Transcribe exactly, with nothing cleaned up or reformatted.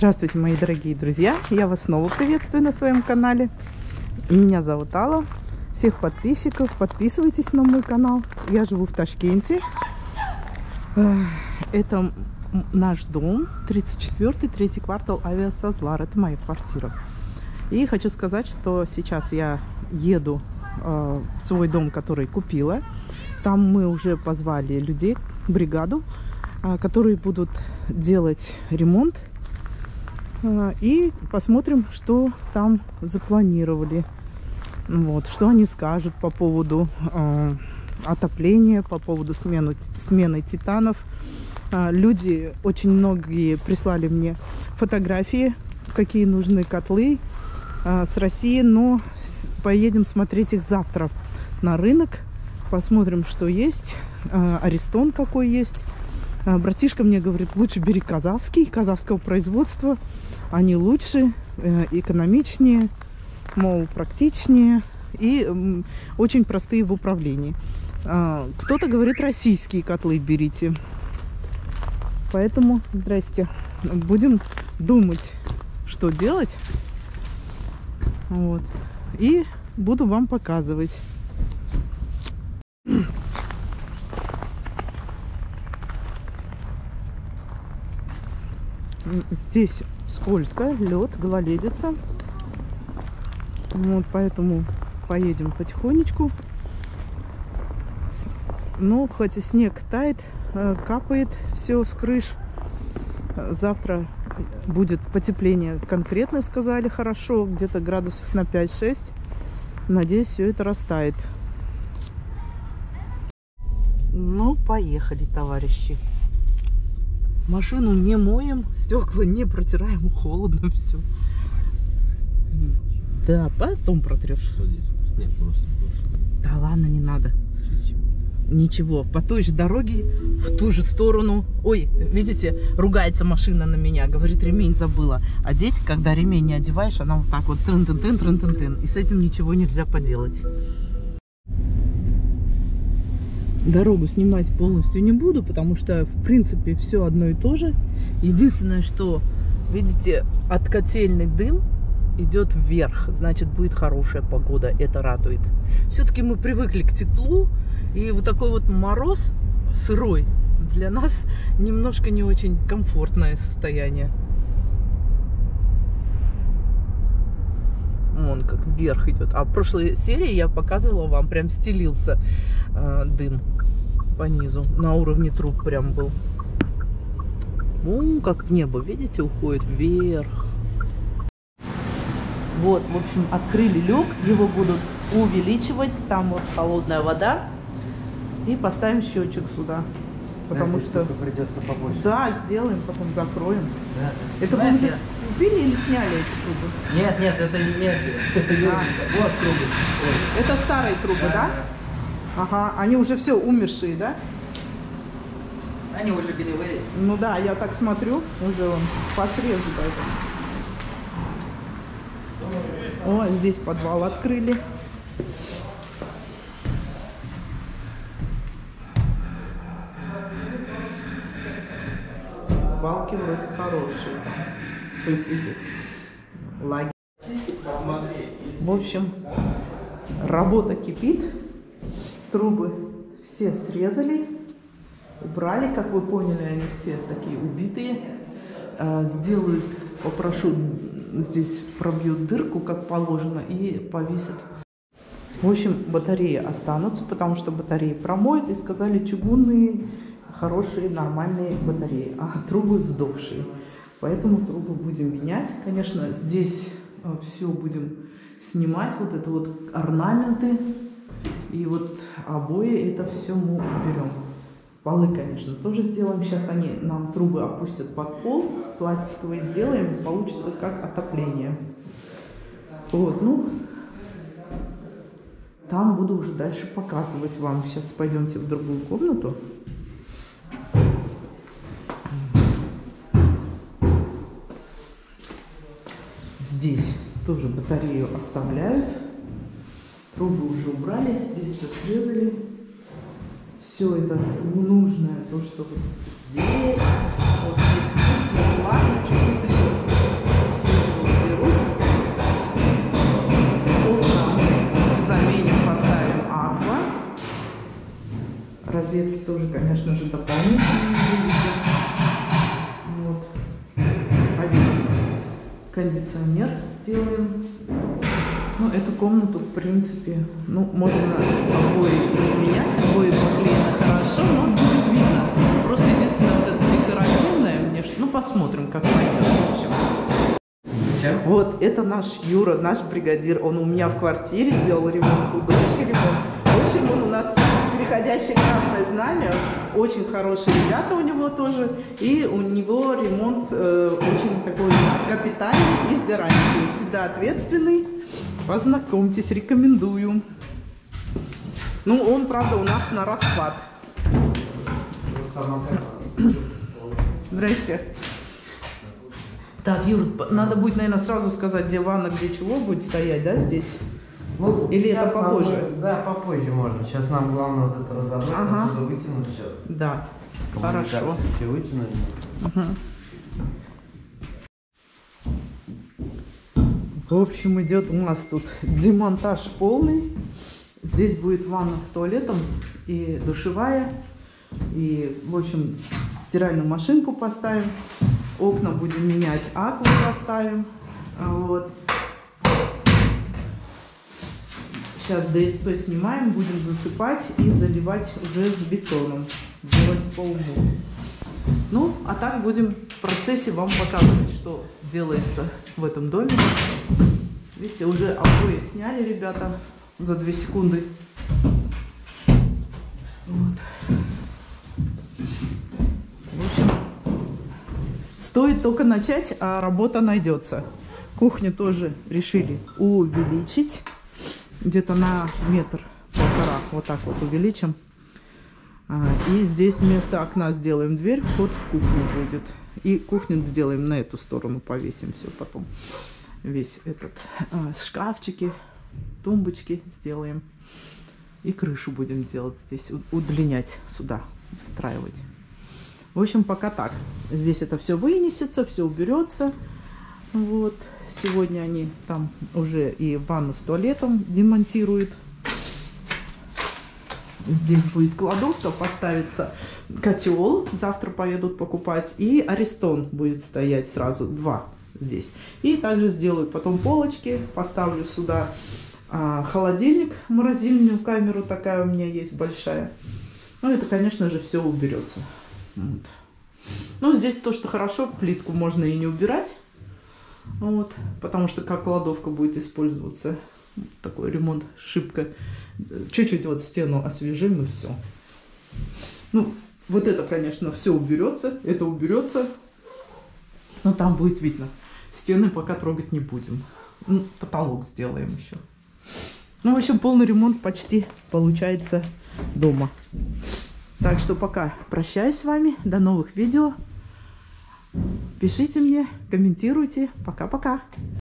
Здравствуйте, мои дорогие друзья! Я вас снова приветствую на своем канале. Меня зовут Алла. Всех подписчиков, подписывайтесь на мой канал. Я живу в Ташкенте. Это наш дом, тридцать четвёртый, третий квартал, Авиасазлар. Это моя квартира. И хочу сказать, что сейчас я еду э, в свой дом, который купила. Там мы уже позвали людей, бригаду, э, которые будут делать ремонт. Э, и посмотрим, что там запланировали. Вот, что они скажут по поводу э, отопления, по поводу смены, смены титанов. Э, люди, очень многие прислали мне фотографии, какие нужны котлы э, с России, но поедем смотреть их завтра на рынок. Посмотрим, что есть. Э, Аристон какой есть. Э, братишка мне говорит, лучше бери казахский, казахского производства. Они лучше, э, экономичнее, мол, практичнее и м, очень простые в управлении. Э, кто-то говорит, российские котлы берите. Поэтому, здрасте, будем думать, что делать. Вот. И буду вам показывать. Здесь скользко, лед, гололедица. Вот, поэтому поедем потихонечку. Но хоть и снег тает, капает все с крыш. Завтра будет потепление, конкретно сказали, хорошо, где-то градусов на пять-шесть. Надеюсь, все это растает. Ну, поехали, товарищи. Машину не моем, стекла не протираем, холодно все. Да, потом протрешь. Что здесь? Снег просто прошлый. Да ладно, не надо. Ничего, по той же дороге, в ту же сторону. Ой, видите, ругается машина на меня, говорит, ремень забыла. Одеть, когда ремень не одеваешь, она вот так вот трын-тын-тын, трын-тын-тын. И с этим ничего нельзя поделать. Дорогу снимать полностью не буду, потому что, в принципе, все одно и то же. Единственное, что, видите, от котельный дым идет вверх, значит, будет хорошая погода, это радует. Все-таки мы привыкли к теплу, и вот такой вот мороз сырой для нас немножко не очень комфортное состояние. Вон как вверх идет. А в прошлой серии я показывала вам, прям стелился э, дым по низу, на уровне труб прям был. Вон как в небо, видите, уходит вверх. Вот, в общем, открыли люк, его будут увеличивать, там вот холодная вода, и поставим счетчик сюда, потому да, что придется побольше. Да, сделаем, потом закроем. Да. Это вы Знаете, уже купили или сняли эти трубы? Нет, нет, это не нет, это а. Вот трубы. Ой. Это старые трубы, да? Да? Да. Ага, они уже все умершие, да? Они уже гнилые. Ну да, я так смотрю, уже он по срезу даже. О, здесь подвал открыли. Балки вроде хорошие. То есть эти лаги. В общем, работа кипит. Трубы все срезали. Убрали, как вы поняли, они все такие убитые. Сделают, попрошу, здесь пробьют дырку, как положено, и повесят. В общем, батареи останутся, потому что батареи промоют, и сказали, чугунные, хорошие, нормальные батареи, а трубы сдохшие. Поэтому трубы будем менять. Конечно, здесь все будем снимать, вот это вот орнаменты, и вот обои, это все мы уберем. Полы, конечно, тоже сделаем. Сейчас они нам трубы опустят под пол, пластиковые сделаем, получится как отопление. Вот, ну, там буду уже дальше показывать вам. Сейчас пойдемте в другую комнату. Здесь тоже батарею оставляют. Трубы уже убрали, здесь все срезали. Все это ненужное, то, что вот здесь, вот здесь кухня была, слив. Розетки тоже, конечно же, дополнительные. Вот. Повесим. Кондиционер сделаем. Ну, эту комнату, в принципе, ну, можно обои не менять, обои поклеены хорошо, но будет видно. Просто единственное, вот это декоративное, мне, ну, посмотрим, как пойдет. В общем. Вот, это наш Юра, наш бригадир. Он у меня в квартире делал ремонт, у дочки ремонт. В общем, он у нас переходящее красное знамя. Очень хорошие ребята у него тоже. И у него ремонт э, очень такой капитальный и с гарантией. Всегда ответственный. Познакомьтесь, рекомендую. Ну, он, правда, у нас на расхват. Здрасте. Так, Юр, надо будет, наверное, сразу сказать, где ванна, где чего будет стоять, да, здесь? Ну, или это попозже? Нам, да, попозже можно. Сейчас нам главное вот это разобрать, ага. Оттуда вытянуть все. Да, хорошо. Все вытянуть. Угу. В общем, идет у нас тут демонтаж полный. Здесь будет ванна с туалетом и душевая. И, в общем, стиральную машинку поставим. Окна будем менять, акву поставим. Вот. Сейчас ДСП снимаем, будем засыпать и заливать уже бетоном. Делать по уму. Ну, а так будем в процессе вам показывать, что делается в этом доме. Видите, уже обои сняли ребята за две секунды. Вот. В общем, стоит только начать, а работа найдется. Кухню тоже решили увеличить. Где-то на метр-полтора. Вот так вот увеличим. И здесь вместо окна сделаем дверь, вход в кухню будет. И кухню сделаем на эту сторону, повесим все потом. Весь этот а, шкафчики, тумбочки сделаем. И крышу будем делать здесь, удлинять сюда, встраивать. В общем, пока так. Здесь это все вынесется, все уберется. Вот. Сегодня они там уже и ванну с туалетом демонтируют. Здесь будет кладовка, поставится котел, завтра поедут покупать, и аристон будет стоять сразу, два здесь. И также сделаю потом полочки, поставлю сюда а, холодильник, морозильную камеру такая у меня есть большая. Ну, это, конечно же, все уберется. Вот. Ну, здесь то, что хорошо, плитку можно и не убирать, вот, потому что как кладовка будет использоваться. Такой ремонт, шибко. Чуть-чуть вот стену освежим и все. Ну, вот это, конечно, все уберется. Это уберется. Но там будет видно. Стены пока трогать не будем. Ну, потолок сделаем еще. Ну, в общем, полный ремонт почти получается дома. Так что пока прощаюсь с вами. До новых видео. Пишите мне, комментируйте. Пока-пока.